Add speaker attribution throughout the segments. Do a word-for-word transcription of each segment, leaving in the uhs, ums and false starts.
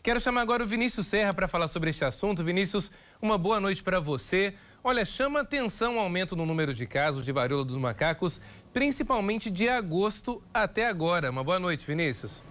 Speaker 1: Quero chamar agora o Vinícius Serra para falar sobre este assunto. Vinícius, uma boa noite para você. Olha, chama atenção o aumento no número de casos de varíola dos macacos, principalmente de agosto até agora. Uma boa noite, Vinícius.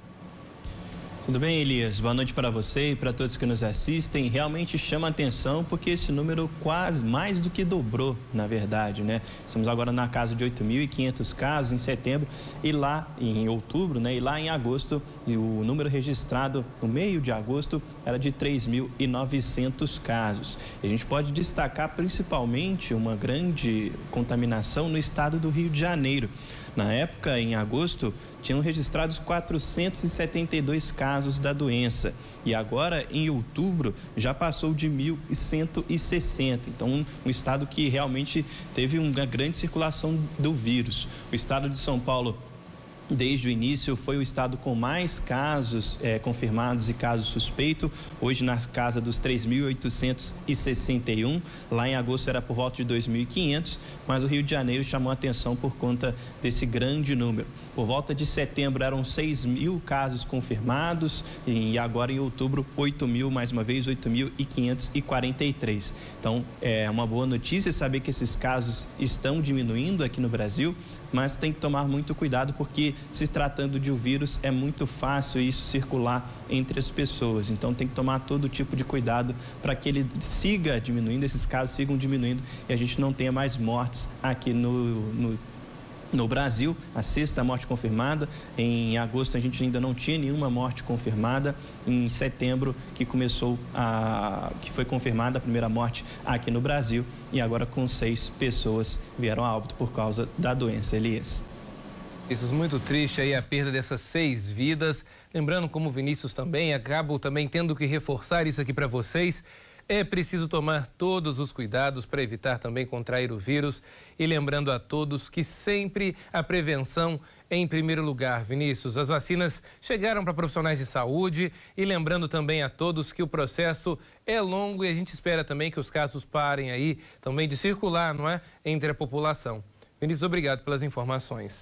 Speaker 2: Tudo bem, Elias? Boa noite para você e para todos que nos assistem. Realmente chama atenção porque esse número quase mais do que dobrou, na verdade, né? Estamos agora na casa de oito mil e quinhentos casos em setembro e lá em outubro, né? E lá em agosto, o número registrado no meio de agosto era de três mil e novecentos casos. E a gente pode destacar principalmente uma grande contaminação no estado do Rio de Janeiro. Na época, em agosto, tinham registrados quatrocentos e setenta e dois casos da doença e agora, em outubro, já passou de mil cento e sessenta. Então, um, um estado que realmente teve uma grande circulação do vírus. O estado de São Paulo, desde o início, foi o estado com mais casos é, confirmados e casos suspeitos, hoje na casa dos três mil oitocentos e sessenta e um, lá em agosto era por volta de dois mil e quinhentos, mas o Rio de Janeiro chamou a atenção por conta desse grande número. Por volta de setembro eram seis mil casos confirmados e agora em outubro oito mil, mais uma vez oito mil quinhentos e quarenta e três. Então é uma boa notícia saber que esses casos estão diminuindo aqui no Brasil, mas tem que tomar muito cuidado porque, se tratando de um vírus, é muito fácil isso circular entre as pessoas. Então tem que tomar todo tipo de cuidado para que ele siga diminuindo, esses casos sigam diminuindo e a gente não tenha mais mortes aqui no, no No Brasil. A sexta morte confirmada. Em agosto a gente ainda não tinha nenhuma morte confirmada. Em setembro que começou a que foi confirmada a primeira morte aqui no Brasil e agora com seis pessoas vieram a óbito por causa da doença. Elias.
Speaker 1: Isso é muito triste aí a perda dessas seis vidas. Lembrando, como o Vinícius também, acabo também tendo que reforçar isso aqui para vocês. É preciso tomar todos os cuidados para evitar também contrair o vírus e lembrando a todos que sempre a prevenção é em primeiro lugar. Vinícius, as vacinas chegaram para profissionais de saúde e lembrando também a todos que o processo é longo e a gente espera também que os casos parem aí também de circular, não é, entre a população. Vinícius, obrigado pelas informações.